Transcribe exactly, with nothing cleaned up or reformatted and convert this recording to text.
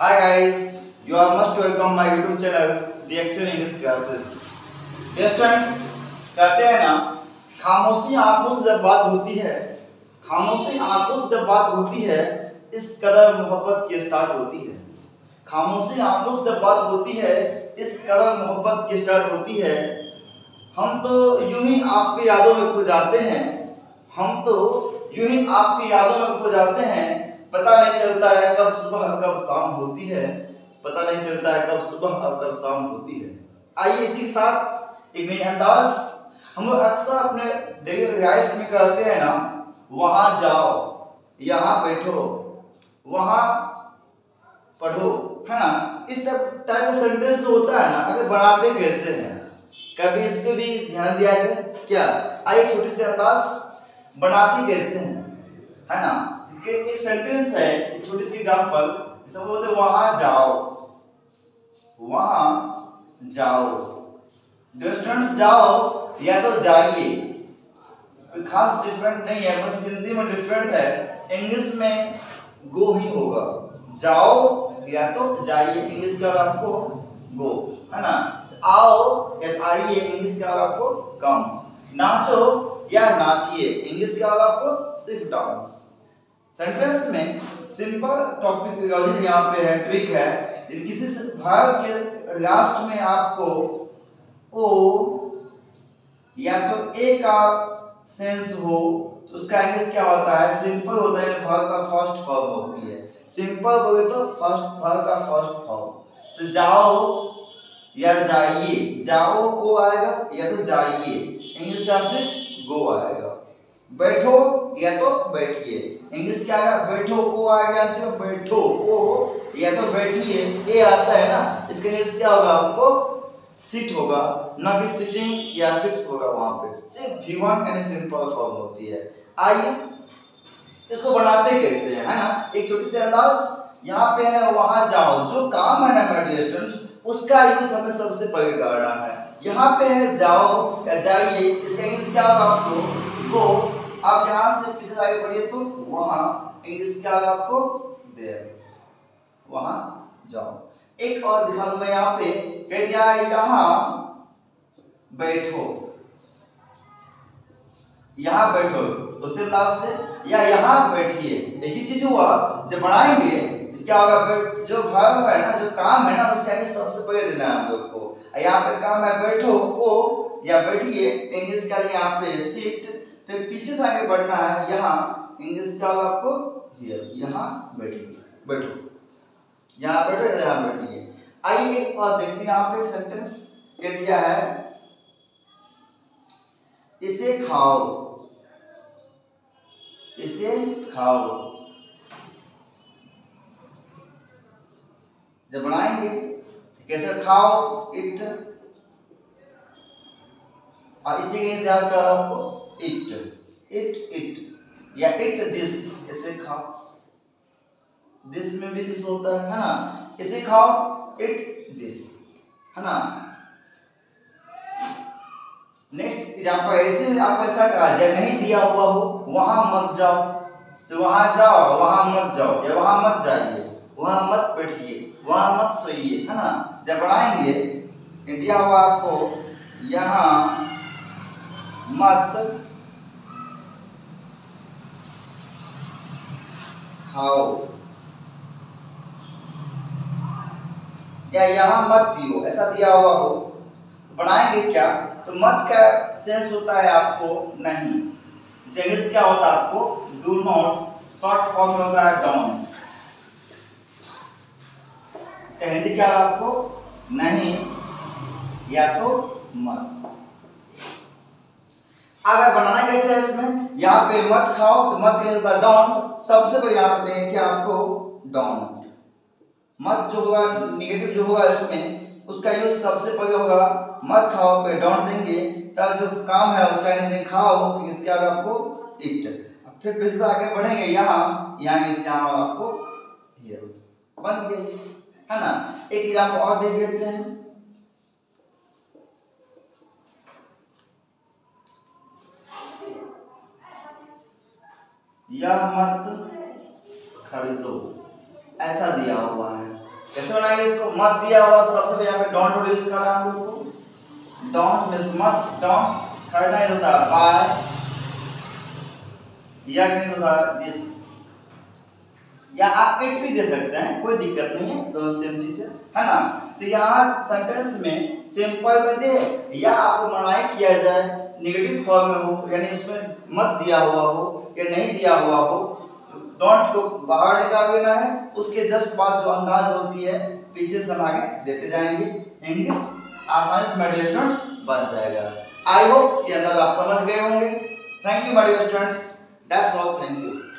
Hi guys, you are most welcome my YouTube channel The Excel English Classes. Yes friends, कहते हैं ना खामोशी आंखों से जब बात होती है, खामोशी आंखों से जब बात होती है, इस कदर मोहब्बत की स्टार्ट होती है। खामोशी आंखों से जब बात होती है, इस कदर मोहब्बत की स्टार्ट होती है। हम तो यूं ही आपकी यादों में खो जाते हैं, हम तो यूं ही आपकी यादों में खो जाते हैं। पता नहीं चलता है कब सुबह कब शाम होती है, पता नहीं चलता है कब सुबह और कब शाम होती है। आइए इसी के साथ एक नई अंदाज हम लोग अक्सर अपने डेली लाइफ में करते हैं ना, वहां जाओ, यहाँ बैठो, वहां पढ़ो, है ना। इस टाइप का सेंटेंस होता है ना, अगर बनाते कैसे हैं, कभी इस पे भी ध्यान दिया जाए क्या। आइए छोटी सी अंदाज बनाती कैसे हैं, है ना। एक सेंटेंस है, छोटी सी एग्जांपल, जैसे बोलते हैं वहां जाओ, वहां जाओ, रेस्टोरेंट जाओ या तो जाइए, कोई खास डिफरेंट नहीं है, बस हिंदी में डिफरेंट है, इंग्लिश में गो ही होगा। जाओ या तो जाइए, इंग्लिश का आपको गो, है ना। आओ या आइए, इंग्लिश का आपको कम। नाचो या नाचिए, इंग्लिश का आपको सिर्फ डांस। सेंटेंस में सिंपल टॉपिक लॉजिक यहाँ पे है, ट्रिक है। किसी भाव के लास्ट में आपको ओ या तो ए का सेंस हो तो उसका इंग्लिश क्या होता है, सिंपल होता है, भाव का फर्स्ट फॉर्म होती है। सिंपल बोले तो फर्स्ट भाव का फर्स्ट फॉर्म। तो जाओ या जाइए, जाओ ओ आएगा या तो जाइए, इंग्लिश का सिर्फ गो आएगा। बैठो या तो बैठिए, इंग्लिश क्या आएगा, बैठो ओ आ गया तो बैठो ओ या तो बैठिए, ए आता है ना, इसके इंग्लिश क्या होगा आपको सिट होगा, ना कि सिटिंग या सिट्स होगा। वहां पे सिर्फ वी वन यानी सिंपल फॉर्म होती है। आइए इसको बनाते कैसे हैं, है ना। एक छोटी सी अंदाज यहाँ पे है ना, वहां जाओ, जो काम है ना मेरे स्टूडेंट्स, उसका यूज हमें सबसे पहले करना है। यहाँ पे है जाओ या जाइए, इसका इंग्लिश क्या होगा आपको गो। आप यहाँ से पीछे आगे बढ़िए तो वहां, इंग्लिश क्या होगा आपको देयर, वहां जाओ। एक और दिखा दूं मैं, यहाँ पे कह दिया है यहाँ बैठो, यहाँ बैठो, उससे लास्ट से या यहाँ बैठिए, एक ही चीज हुआ। जब बढ़ाएंगे तो क्या होगा, जो वर्ब है ना, जो काम है ना, उसका सबसे पहले देना है हम लोग को। यहाँ पे काम है बैठो को या बैठिए, इंग्लिश का यहाँ पे सिट, फिर पीछे से आगे बढ़ना है यहाँ, इंग्लिश का आपको हियर, यहाँ बैठिए, बैठो, यहाँ बैठो, यहाँ बैठिए। आइए एक बात देखते हैं, यहाँ पे एक सेंटेंस कह दिया है, इसे खाओ, इसे खाओ। जब बनाएंगे तो कैसे खाओ, इट, और इसी के इंतजार कर आपको इट, इट इट या इट दिस, इसे खाओ। दिस में भी किस होता है ना, इसे खाओ, इट दिस, है ना। नेक्स्ट एग्जांपल, ऐसे आप ऐसा कहा जब नहीं दिया हुआ हो, वहां मत जाओ, तो वहां जाओ, वहां मत जाओ या वहां मत जाइए, वहां मत बैठिए, वहां मत सोइए, है ना। जब बढ़ाएंगे दिया हुआ आपको यहाँ मत खाओ या यहाँ मत पियो, ऐसा दिया हुआ हो तो बनाएंगे क्या, तो मत का सेंस होता है आपको नहीं, इंग्लिश क्या होता है आपको डू नॉट, शॉर्ट फॉर्म में होता है डोंट, इसका हिंदी क्या है आपको नहीं या तो मत। अगर बनाना कैसे है इसमें, यहाँ पे मत खाओ तो मत क्या होता है डोंट, सबसे पहले यहाँ पे देंगे कि आपको डोंट। मत जो होगा निगेटिव जो होगा इसमें, उसका यूज सबसे पहले होगा मत खाओ पे डोंट देंगे, तब जो काम है उसका नहीं खाओ तो इसके आगे आपको इट। फिर फिर से आगे बढ़ेंगे यहाँ, यहाँ इस यहाँ आपको हियर बन गई, है ना। एक एग्जांपल और देख लेते हैं, यह मत खरीदो, ऐसा दिया हुआ है, कैसे बनाएंगे इसको? मत दिया हुआ सबसे पहले यहाँ पे डोंट यूज करना हम लोग को, डोंट मिस मत, डोंट खरीदना ही होता है बाय, या नहीं होता दिस, या आप इट भी दे सकते हैं, कोई दिक्कत नहीं है, दोनों सेम चीज है, है ना। तो यहाँ सेंटेंस में सिंपल में दे या आपको मनाई किया जाए नेगेटिव फॉर्म में हो, यानी उसमें मत दिया हुआ हो या नहीं दिया हुआ हो, डोंट को बाहर निकाल देना है, उसके जस्ट बाद जो अंदाज होती है पीछे से हम आगे देते जाएंगे, इंग्लिश आसानी से माय डियर स्टूडेंट बन जाएगा। आई होप ये अंदाज आप समझ गए होंगे। Thank you my dear students, that's all, thank you.